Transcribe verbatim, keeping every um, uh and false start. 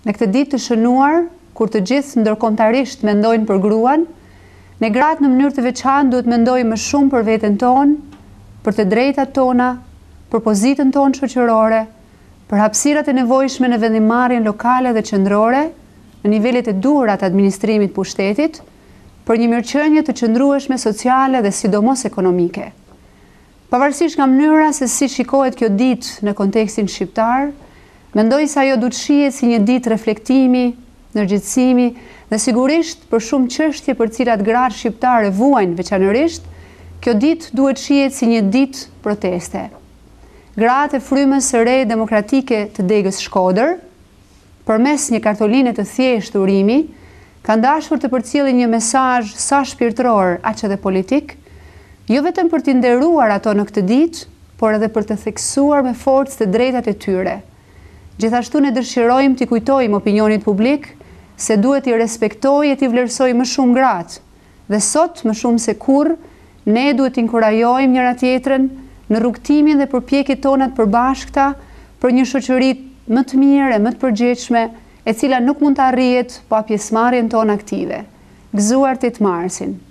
Në këtë ditë të shënuar, kur të gjithë ndërkombëtarisht mendojnë për gruan, ne gratë në mënyrë të veçantë duhet mendojmë më shumë për veten tonë, për të drejtat tona, për pozitën tonë shoqërore, për hapësirat e nevojshme në vendimarrjen lokale dhe qendrore, në nivelet e duhura të administrimit pushtetit, për një mirëqenie të qëndrueshme sociale dhe sidomos ekonomike. Pavarësisht nga mënyra se si shikohet kjo ditë në kontekstin shqiptar, mendoj se ajo duhet shihet si një ditë reflektimi, ndërgjegjësimi dhe sigurisht për shumë çështje për cilat gratë shqiptare vuajnë veçanërisht, kjo ditë duhet shihet si një ditë proteste. Gratë e frymës së re demokratike të degës Shkoder, përmes një kartoline të thjeshtë urimi, kanë dashur të përcjellin një mesazh sa shpirtëror, aq edhe politik, jo vetëm për t'i nderuar ato në këtë ditë, por edhe për të theksuar me forcë të drejtat e tyre. Gjithashtu ne dëshirojmë t'i kujtojmë opinionit publik se duhet t'i respektojë e t'i vlerësojë më shumë gratë, dhe sot më shumë se kurrë, ne duhet t'i inkurajojmë njëra tjetrën në rrugtimin dhe përpjekjet tona të përbashkëta për një shoqëri më të mirë e më të përgjegjshme, e cila nuk mund të arrihet pa pjesëmarrjen tonë aktive. Gëzuar tetë marsin.